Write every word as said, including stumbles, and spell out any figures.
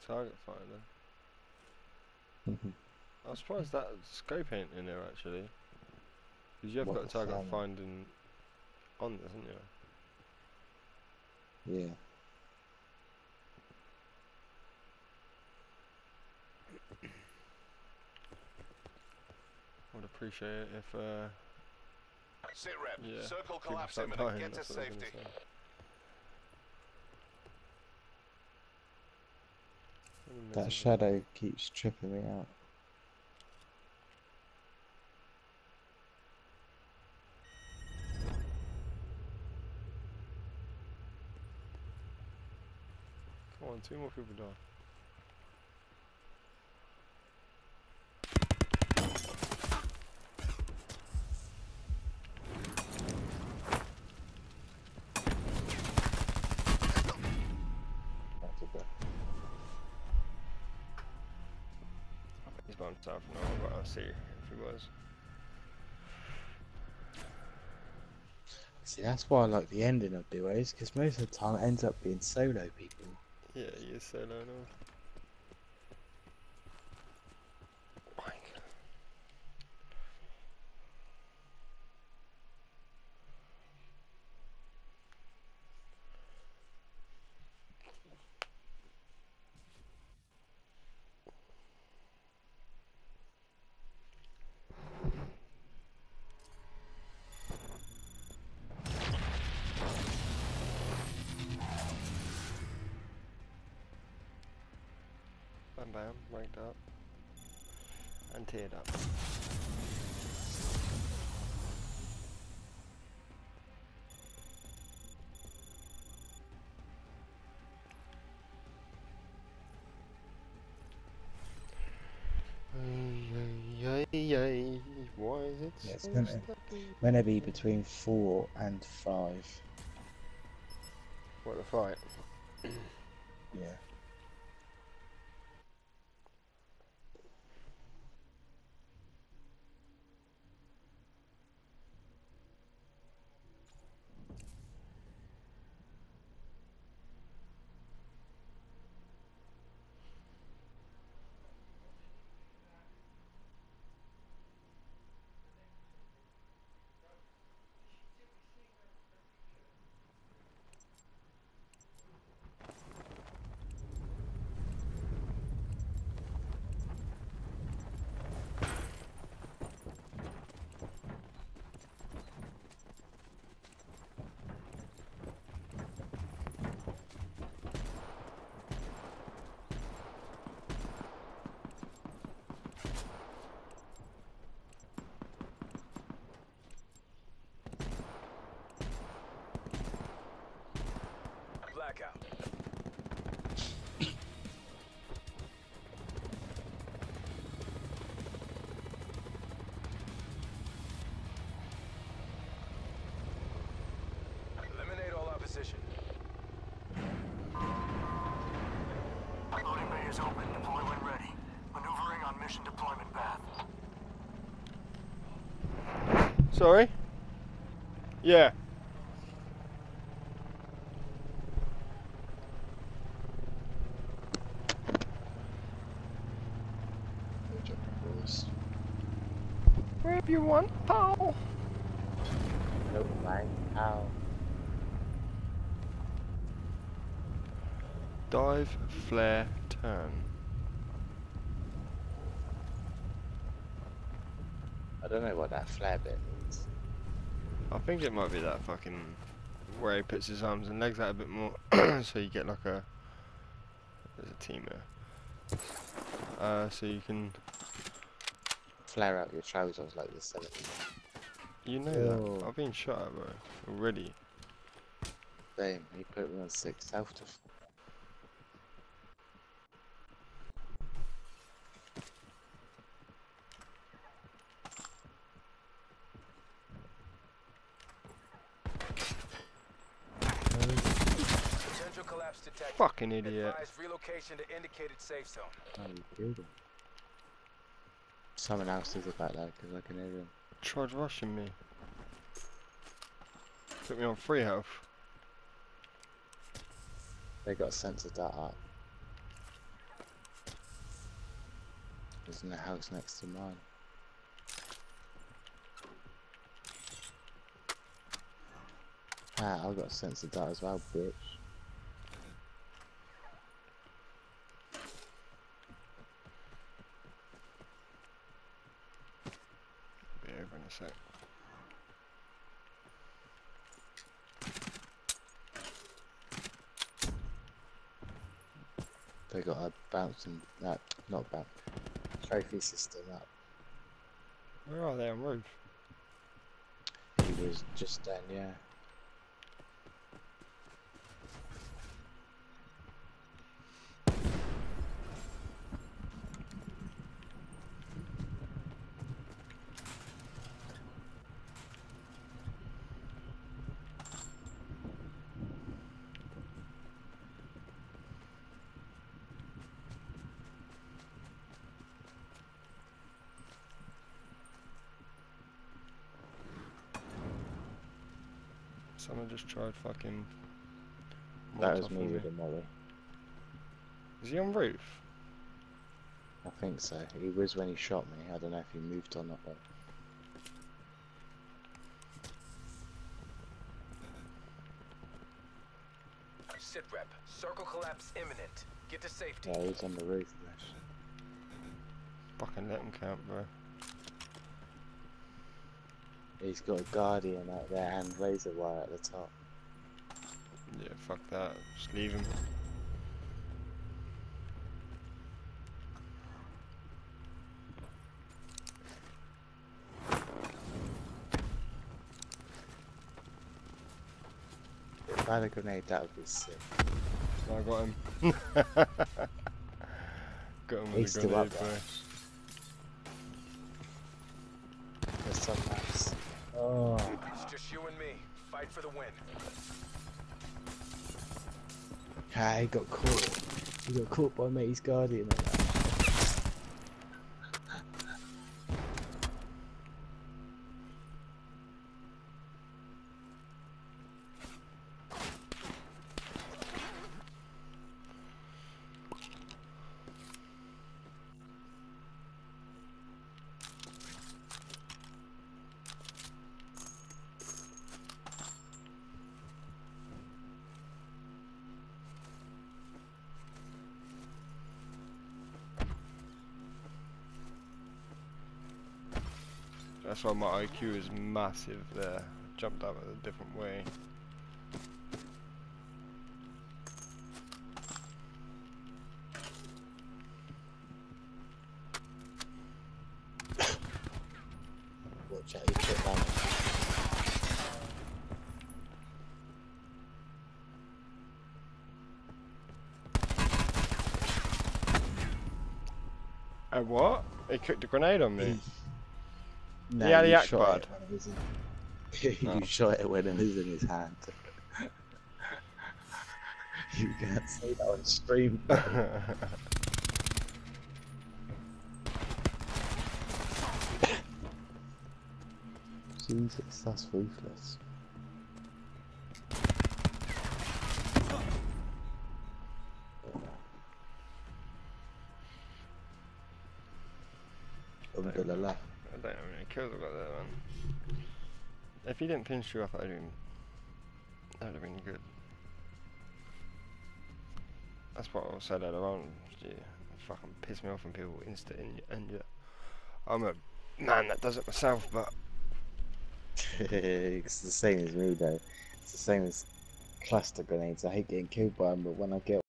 target finder. I'm surprised that scope ain't in there actually. Because you have What, got the target finding? finding on this, haven't you? Yeah. Would appreciate it if uh Sit rep. yeah, Circle people collapse start imminent. dying, Get to that's what I was safety. gonna say. That shadow keeps tripping me out. Come on, two more people die. That's a bit. He's by himself now, but I'll see if he was. See, that's why I like the ending of duos, because most of the time it ends up being solo people. Yeah, he is solo now. Bam bam, ranked up. And teared up. Yay, yay, yay. Why is it Yeah, it's so gonna, stuck? gonna be between four and five. What, the fight? Yeah. Blackout. Eliminate all opposition. Loading bay is open. Deploy when ready. Maneuvering on mission deployment path. Sorry? Yeah. They're jumping boys. Wherever you want, pal. No man, how? Dive, flare, turn. I don't know what that flare bit means. I think it might be that fucking where he puts his arms and legs out a bit more, so you get like a. There's a team there. Uh, so you can. Flare out your trousers like the seventies. You know Oh. that. I've been shot at, bro. Already. Same, he put me on six health to Potential collapse detected. Fucking idiot. Advise relocation to indicated safe zone. Oh, you killed him. Someone else is about that because I can hear him. Tried rushing me. Put me on free health. They got a sense of that up. was in the house next to mine. Ah, I've got a sense of that as well, bitch. Be over in a sec. They got a bouncing, no, not bounce, trophy system up. Where are they on roof? He was just then, yeah. Someone just tried fucking. That was Molotov me on with a molly. Is he on roof? I think so. He was when he shot me. I don't know if he moved or not though. Sit rep. Circle collapse imminent. Get to safety. Yeah, he's on the roof. Yes. Fucking let him count, bro. He's got a guardian out there and razor wire at the top. Yeah, fuck that. Just leave him. If I had a grenade, that would be sick. I got him. Got him with He's a still up grenade, bro. there. There's some maps. Oh. It's just you and me. Fight for the win. Ah, he got caught. He got caught by mate's guardian on that. That's why my I Q is massive there. Jumped up a different way. Watch out, he put down. Uh, what? He cooked a grenade on me. No, He had you the shot Akbad. it when it was in. you Oh. shot it when it was in his hand. You can't say that on stream. Jesus, that's ruthless. Alhamdulillah. I don't know how many kills I got there, man. If he didn't pinch you up, that would have been, that would have been good. That's what I said earlier on. Yeah, fucking piss me off when people insta in and yeah. I'm a man that does it myself, but It's the same as me though. It's the same as cluster grenades. I hate getting killed by them, but when I get